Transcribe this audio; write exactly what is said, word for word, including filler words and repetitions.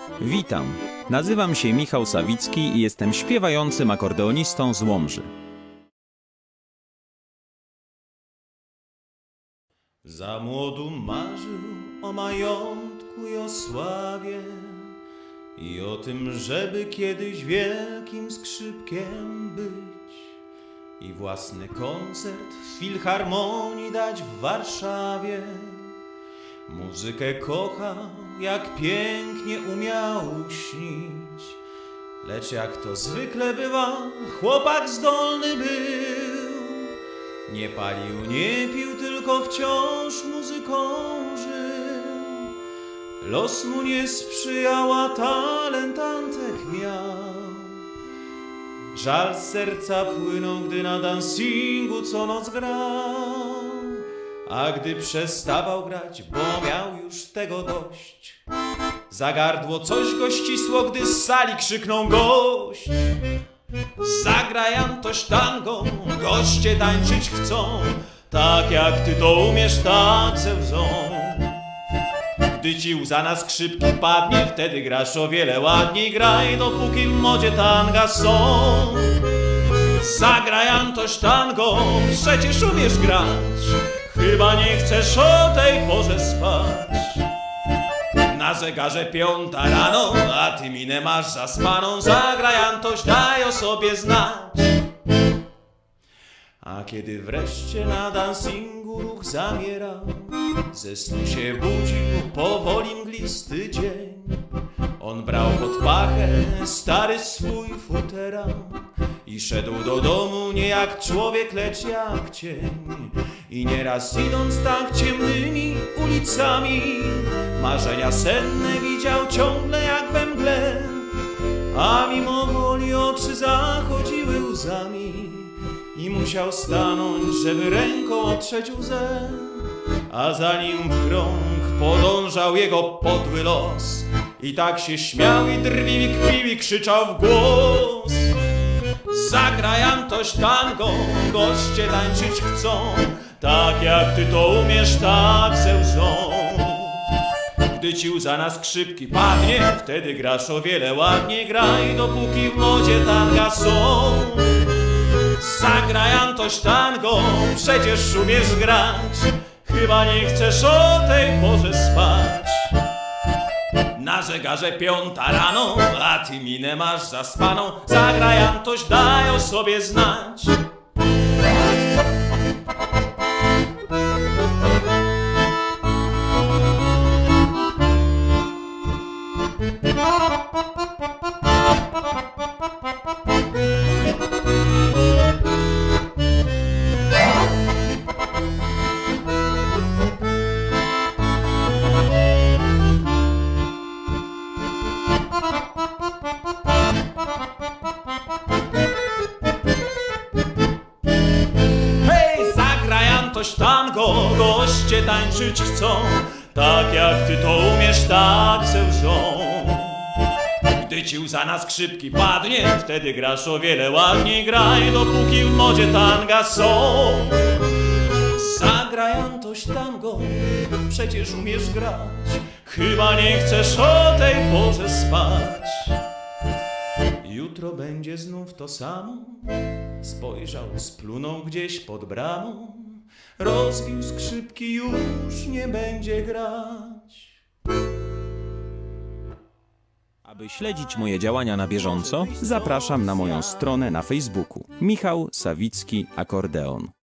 Witam, nazywam się Michał Sawicki i jestem śpiewającym akordeonistą z Łomży. Za młodu marzył o majątku i o sławie i o tym, żeby kiedyś wielkim skrzypkiem być i własny koncert w filharmonii dać w Warszawie. Muzykę kochał, jak pięknie umiał śnić, lecz jak to zwykle bywa, chłopak zdolny był. Nie palił, nie pił, tylko wciąż muzyką żył. Los mu nie sprzyjał, a talent Antek miał. Żal z serca płynął, gdy na dancingu co noc grał. A gdy przestawał grać, bo miał już tego dość, za gardło coś go ścisło, gdy z sali krzyknął gość. Zagraj Antoś tango, goście tańczyć chcą, tak jak ty to umiesz, tak ze łzą. Gdy ci łza na skrzypki padnie, wtedy grasz o wiele ładniej. Graj, dopóki w modzie tanga są. Zagraj Antoś tango, przecież umiesz grać, chyba nie chcesz o tej porze spać. Na zegarze piąta rano, a ty minę masz zaspaną. Zagraj Antoś, daj o sobie znać. A kiedy wreszcie na dancingu ruch zamierał, ze snu się budził powoli mglisty dzień. On brał pod pachę stary swój futerał i szedł do domu nie jak człowiek, lecz jak cień. I nieraz idąc tak ciemnymi ulicami, marzenia senne widział ciągle jak we mgle, a mimo woli oczy zachodziły łzami i musiał stanąć, żeby ręką otrzeć łzę. A za nim w krąg podążał jego podły los i tak się śmiał i drwił i kpił i krzyczał w głos. Zagraj Antoś tango, goście tańczyć chcą, tak jak ty to umiesz, tak ze łzą. Gdy ci łza na skrzypki padnie, wtedy grasz o wiele ładniej. Graj, dopóki w modzie tanga są. Zagraj Antoś tango, przecież umiesz grać, chyba nie chcesz o tej porze spać. Na zegarze piąta rano, a ty minę masz zaspaną. Zagraj Antoś, daj o sobie znać. Antoś tango, goście tańczyć chcą, tak jak ty to umiesz, tak ze łzą. Gdy ci łza na skrzypki padnie, wtedy grasz o wiele ładniej. Graj, dopóki w modzie tanga są. Zagraj Antoś tango, przecież umiesz grać, chyba nie chcesz o tej porze spać. Jutro będzie znów to samo, spojrzał, splunął gdzieś pod bramą. Rozbił skrzypki, już nie będzie grać. Aby śledzić moje działania na bieżąco, zapraszam na moją stronę na Facebooku Michał Sawicki Akordeon.